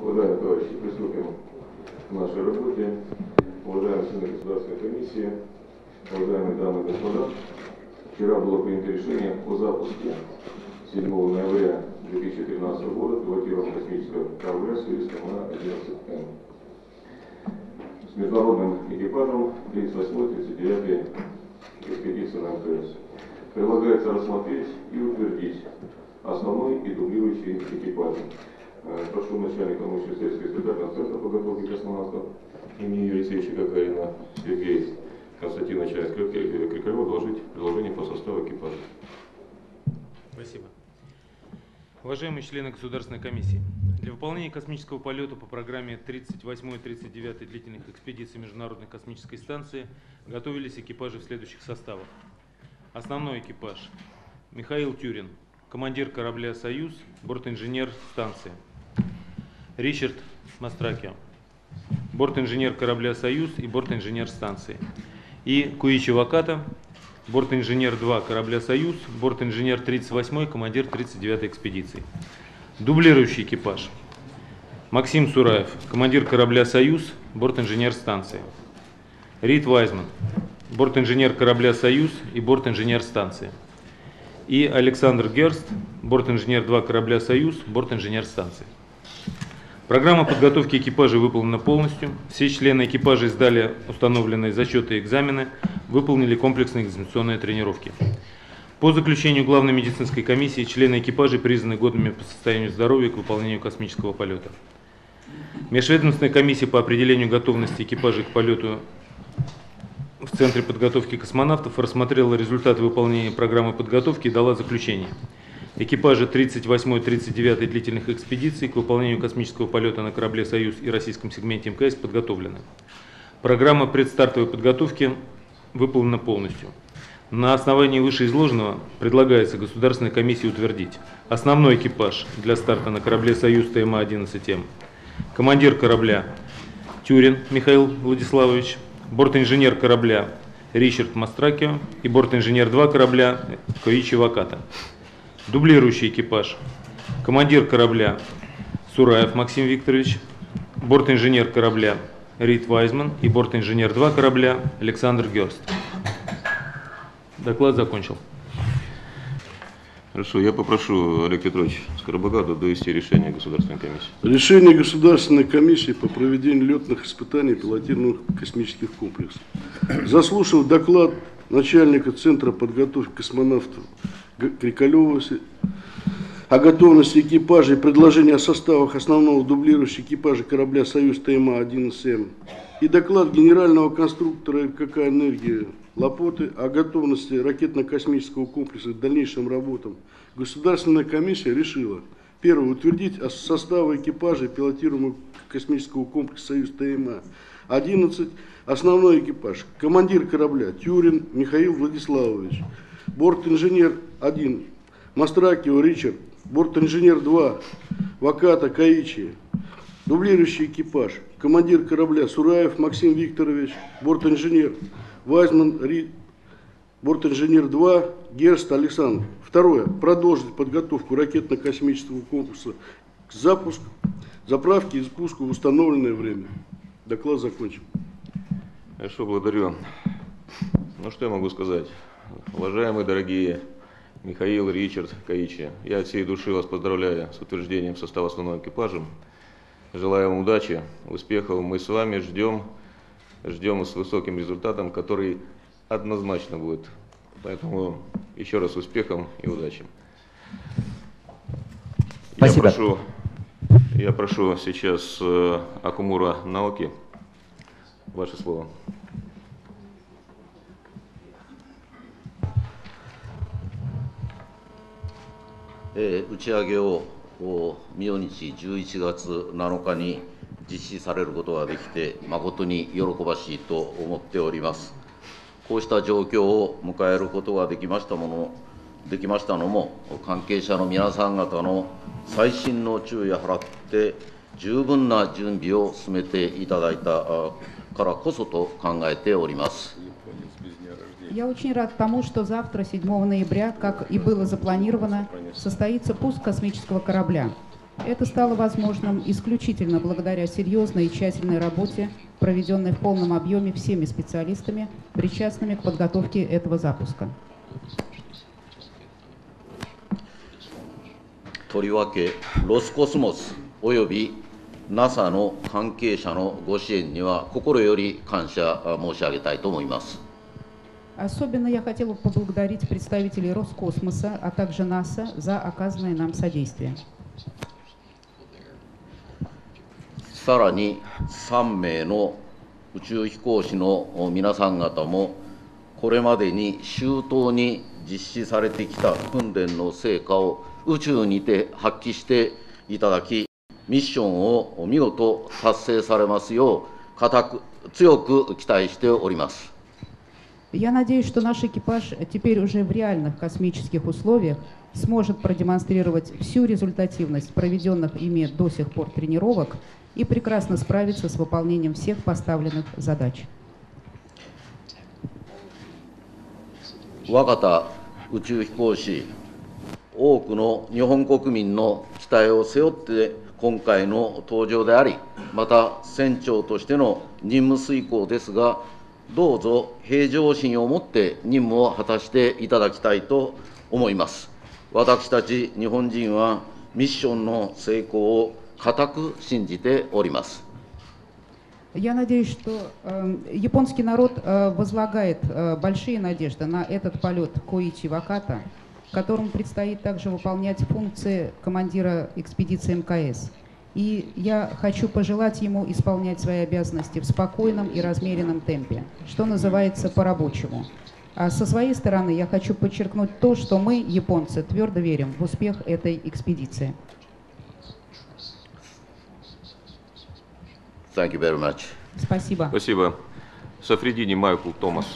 Уважаемые товарищи, приступим к нашей работе. Уважаемые члены Государственной комиссии, уважаемые дамы и господа, вчера было принято решение о запуске 7 ноября 2013 года пилотируемого космического корабля «Союз ТМА-11М» с международным экипажем 38-39 экспедиции на МКС. Предлагается рассмотреть и утвердить основной и дублирующий экипажи. Прошу начальника научно-исследовательского испытательного центра подготовки космонавтов имени Юрия Алексеевича Гагарина Сергея Константиновича Крикалева доложить предложение по составу экипажа. Спасибо. Уважаемые члены Государственной комиссии, для выполнения космического полета по программе 38 и 39 длительных экспедиций Международной космической станции готовились экипажи в следующих составах. Основной экипаж – Михаил Тюрин, командир корабля «Союз», бортинженер станции. Ричард Мастракио, бортинженер корабля «Союз» и бортинженер станции. И Куичи Ваката, бортинженер 2 корабля «Союз», бортинженер 38, командир 39-й экспедиции. Дублирующий экипаж. Максим Сураев, командир корабля «Союз», бортинженер станции. Рид Вайзман, бортинженер корабля «Союз» и бортинженер станции. И Александр Герст, бортинженер 2 корабля «Союз», бортинженер станции. Программа подготовки экипажей выполнена полностью. Все члены экипажа сдали установленные зачеты и экзамены, выполнили комплексные экзаменационные тренировки. По заключению главной медицинской комиссии члены экипажей признаны годными по состоянию здоровья к выполнению космического полета. Межведомственная комиссия по определению готовности экипажей к полету в Центре подготовки космонавтов рассмотрела результаты выполнения программы подготовки и дала заключение. Экипажи 38 и 39 длительных экспедиций к выполнению космического полета на корабле «Союз» и российском сегменте МКС подготовлены. Программа предстартовой подготовки выполнена полностью. На основании вышеизложенного предлагается Государственной комиссии утвердить основной экипаж для старта на корабле «Союз» ТМА-11М, командир корабля Тюрин Михаил Владиславович, бортинженер корабля Ричард Мастракио и бортинженер 2 корабля Коичи Ваката. Дублирующий экипаж. Командир корабля Сураев Максим Викторович, бортинженер корабля Рид Вайзман и бортинженер 2 корабля Александр Герст. Доклад закончил. Хорошо, я попрошу Олег Петрович Скоробогатова довести решение Государственной комиссии. Решение Государственной комиссии по проведению летных испытаний пилотируемых космических комплексов. Заслушав доклад начальника Центра подготовки космонавтов Крикалева о готовности экипажа и предложения о составах основного дублирующего экипажа корабля «Союз» ТМА-11М и доклад генерального конструктора РКК «Энергия» Лапоты о готовности ракетно-космического комплекса к дальнейшим работам, Государственная комиссия решила: первое, утвердить составы экипажа пилотируемого космического комплекса «Союз» ТМА-11, основной экипаж, командир корабля Тюрин Михаил Владиславович, бортинженер 1 Мастракио Ричард, бортинженер 2 Ваката Коичи, дублирующий экипаж, командир корабля Сураев Максим Викторович, бортинженер Вайзман Рид, бортинженер 2 Герст Александр. Второе. Продолжить подготовку ракетно-космического комплекса к запуску, заправке и спуску в установленное время. Доклад закончен. Хорошо, благодарю. Ну что я могу сказать? Уважаемые дорогие Михаил, Ричард, Коичи, я от всей души вас поздравляю с утверждением состава основного экипажа. Желаю вам удачи, успехов. Мы с вами ждем с высоким результатом, который однозначно будет. Поэтому еще раз успехом и удачи. Спасибо. Я прошу сейчас Акумура Наоки. Ваше слово. Учение 明日11月7日に実施されることができて誠に喜ばしいと思っております。こうした状況を迎えることができましたのも関係者の皆さん方の細心の注意を払って十分な準備を進めていただいたからこそと考えております。 Я очень рад тому, что завтра, 7 ноября, как и было запланировано, состоится пуск космического корабля. Это стало возможным исключительно благодаря серьезной и тщательной работе, проведенной в полном объеме всеми специалистами, причастными к подготовке этого запуска. とりわけロスコスモスおよび NASA の関係者のご支援には心より感謝申し上げたいと思います。 Особенно я хотела бы поблагодарить представителей Роскосмоса, а также НАСА за оказанное нам содействие. さらに3名の宇宙飛行士の皆さん方もこれまでに周到に実施されてきた訓練の成果を宇宙にて発揮していただき、ミッションを見事達成されますよう強く期待しております。 Я надеюсь, что наш экипаж теперь уже в реальных космических условиях сможет продемонстрировать всю результативность проведенных ими до сих пор тренировок и прекрасно справиться с выполнением всех поставленных задач. 若田宇宙飛行士、多くの日本国民の期待を背負って今回の登場であり、また船長としての任務遂行ですが、どうぞ平常心を持って任務を果たしていただきたいと思います。私たち日本人はミッションの成功を固く信じております。 Я надеюсь, что японский народ возлагает большие надежды на этот полет Коичи Ваката, которому предстоит также выполнять функции командира экспедиции МКС. И я хочу пожелать ему исполнять свои обязанности в спокойном и размеренном темпе, что называется по-рабочему. А со своей стороны я хочу подчеркнуть то, что мы, японцы, твердо верим в успех этой экспедиции. Thank you very much. Спасибо. Спасибо. Сафреддини Майкл Томас.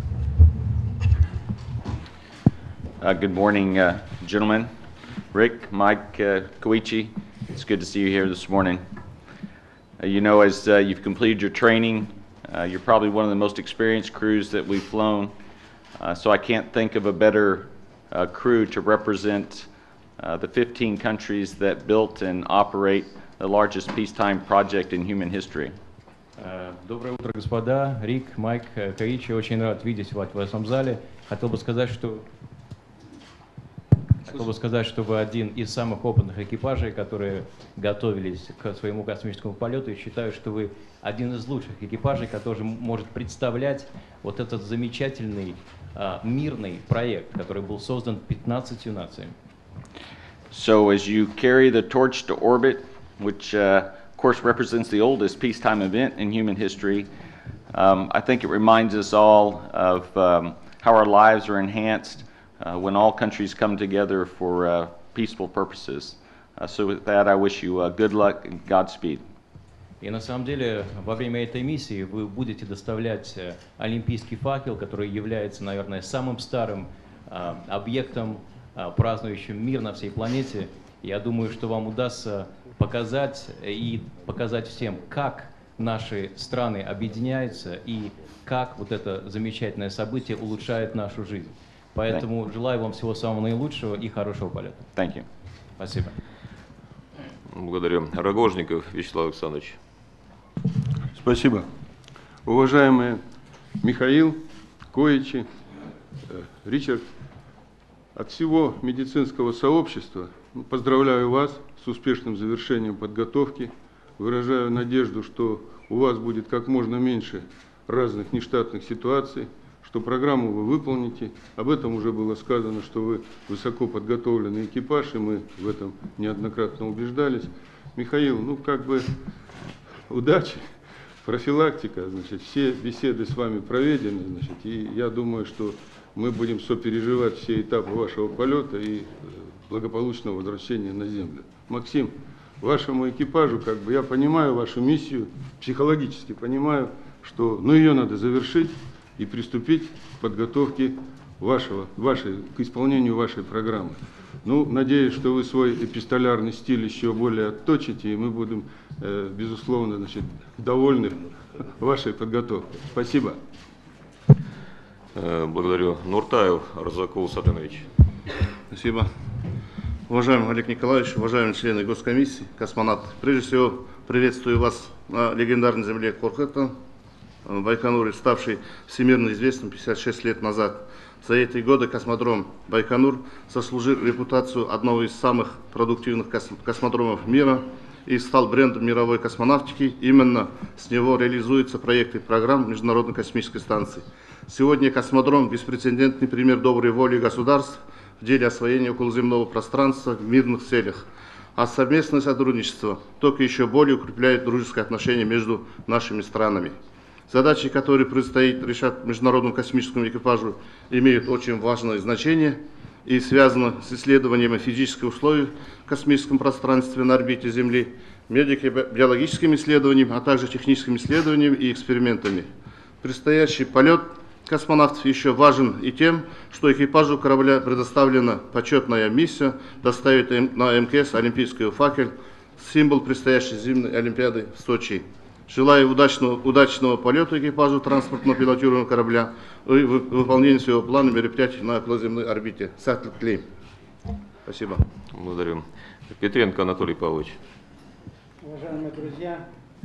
Good morning, gentlemen. Rick, Mike, Koichi, it's good to see you here this morning. You know, as you've completed your training, you're probably one of the most experienced crews that we've flown. So I can't think of a better crew to represent the 15 countries that built and operate the largest peacetime project in human history. Доброе утро, господа. Рик, Майк, Коичи, очень рад видеть вас в этом зале. Хотел бы сказать, что вы один из самых опытных экипажей, которые готовились к своему космическому полету, и считаю, что вы один из лучших экипажей, который может представлять вот этот замечательный мирный проект, который был создан 15 нациями. So as you carry the torch to orbit, which of course represents the oldest peacetime event in human history, I think it reminds us all of how our lives are enhanced when all countries come together for peaceful purposes. So with that, I wish you good luck and Godspeed. И на самом деле во время этой миссии вы будете доставлять олимпийский факел, который является, наверное, самым старым объектом, празднующим мир на всей планете. Я думаю, что вам удастся показать всем, как наши страны объединяются и как вот это замечательное событие улучшает нашу жизнь. Поэтому желаю вам всего самого наилучшего и хорошего полета. Thank you. Спасибо. Благодарю. Рогожников Вячеслав Александрович. Спасибо. Уважаемые Михаил, Коичи, Ричард, от всего медицинского сообщества поздравляю вас с успешным завершением подготовки. Выражаю надежду, что у вас будет как можно меньше разных нештатных ситуаций, что программу вы выполните. Об этом уже было сказано, что вы высоко подготовленный экипаж, и мы в этом неоднократно убеждались. Михаил, ну как бы удачи, профилактика, значит, все беседы с вами проведены, значит, и я думаю, что мы будем сопереживать все этапы вашего полета и благополучного возвращения на Землю. Максим, вашему экипажу, как бы я понимаю вашу миссию, психологически понимаю, что ее надо завершить и приступить к подготовке к исполнению вашей программы. Ну, надеюсь, что вы свой эпистолярный стиль еще более отточите, и мы будем, безусловно, значит, довольны вашей подготовкой. Спасибо. Благодарю. Нуртаев Арзакул Сатынович. Спасибо. Уважаемый Олег Николаевич, уважаемые члены Госкомиссии, космонавты, прежде всего приветствую вас на легендарной земле Корхета, Байконуре, ставшей всемирно известным 56 лет назад. За эти годы космодром Байконур заслужил репутацию одного из самых продуктивных космодромов мира и стал брендом мировой космонавтики. Именно с него реализуются проекты программ Международной космической станции. Сегодня космодром – беспрецедентный пример доброй воли государств в деле освоения околоземного пространства в мирных целях. А совместное сотрудничество только еще более укрепляет дружеские отношения между нашими странами. Задачи, которые предстоит решать международному космическому экипажу, имеют очень важное значение и связаны с исследованием физических условий в космическом пространстве на орбите Земли, медико-биологическими исследованиями, а также техническими исследованиями и экспериментами. Предстоящий полет космонавтов еще важен и тем, что экипажу корабля предоставлена почетная миссия доставить на МКС олимпийский факел, символ предстоящей зимней Олимпиады в Сочи. Желаю удачного полета экипажу транспортного пилотируемого корабля и выполнения своего плана мероприятий на околоземной орбите. Сатль. Спасибо. Благодарю. Петренко Анатолий Павлович. Уважаемые друзья,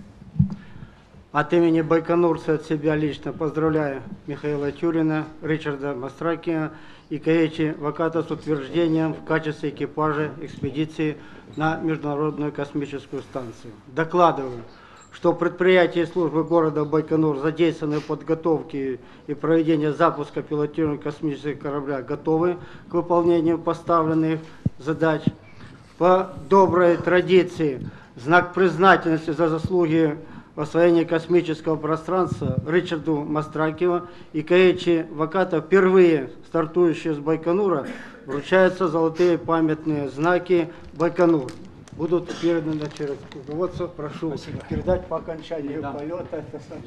от имени байконурца от себя лично поздравляю Михаила Тюрина, Ричарда Мастракиа и Коичи Ваката с утверждением в качестве экипажа экспедиции на Международную космическую станцию. Докладываю, что предприятия и службы города Байконур задействованы в подготовке и проведении запуска пилотируемого космического корабля готовы к выполнению поставленных задач. По доброй традиции, знак признательности за заслуги в освоении космического пространства Ричарду Мастракио и Коичи Ваката, впервые стартующие с Байконура, вручаются золотые памятные знаки Байконур. Будут переданы через руководство. Прошу передать по окончанию полета.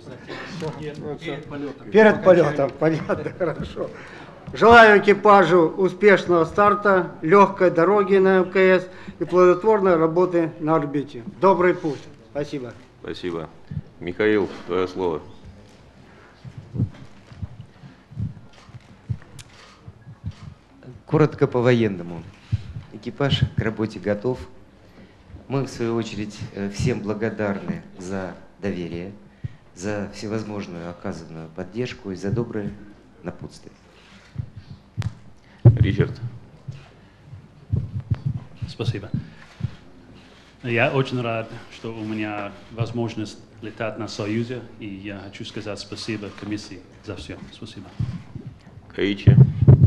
Перед полетом. Понятно, хорошо. Желаю экипажу успешного старта, легкой дороги на МКС и плодотворной работы на орбите. Добрый путь. Спасибо. Спасибо. Михаил, твое слово. Коротко по-военному. Экипаж к работе готов. Мы, в свою очередь, всем благодарны за доверие, за всевозможную оказанную поддержку и за доброе напутствие. Ричард. Спасибо. Я очень рад, что у меня возможность летать на Союзе, и я хочу сказать спасибо комиссии за все. Спасибо. Коичи.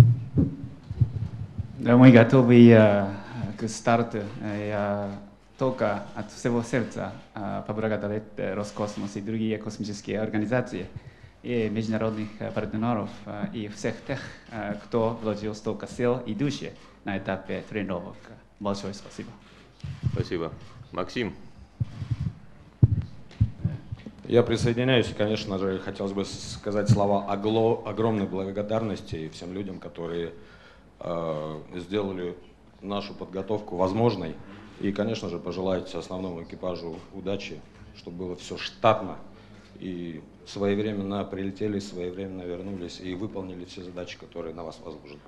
Да, мы готовы к старту. Я только от всего сердца поблагодарить Роскосмос и другие космические организации, и международных партнеров, и всех тех, кто вложил столько сил и души на этапе тренировок. Большое спасибо. Спасибо. Максим. Я присоединяюсь, и, конечно же, хотелось бы сказать слова огромной благодарности всем людям, которые сделали нашу подготовку возможной. И, конечно же, пожелать основному экипажу удачи, чтобы было все штатно и своевременно прилетели, своевременно вернулись и выполнили все задачи, которые на вас возложены.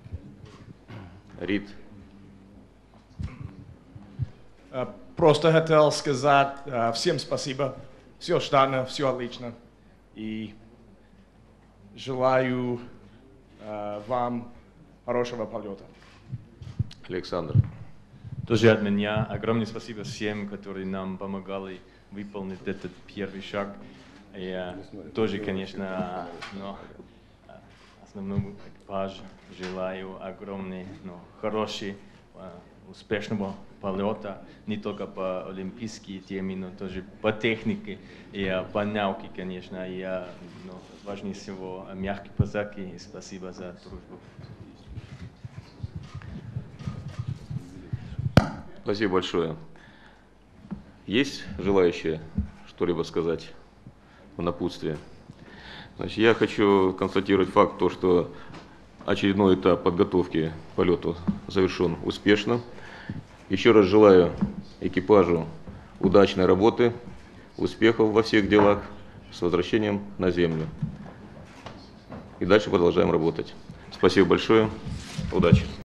Рид. Просто хотел сказать всем спасибо. Все штатно, все отлично. И желаю вам хорошего полета. Александр. Тоже от меня огромное спасибо всем, которые нам помогали выполнить этот первый шаг. И тоже, конечно, основному экипажу желаю огромный, хороший, успешного полета, не только по олимпийской теме, но тоже по технике и по науке, конечно. И важнее всего мягкие подарки. И спасибо за дружбу. Спасибо большое. Есть желающие что-либо сказать в напутствие? Значит, я хочу констатировать факт, что очередной этап подготовки к полету завершен успешно. Еще раз желаю экипажу удачной работы, успехов во всех делах, с возвращением на Землю. И дальше продолжаем работать. Спасибо большое. Удачи.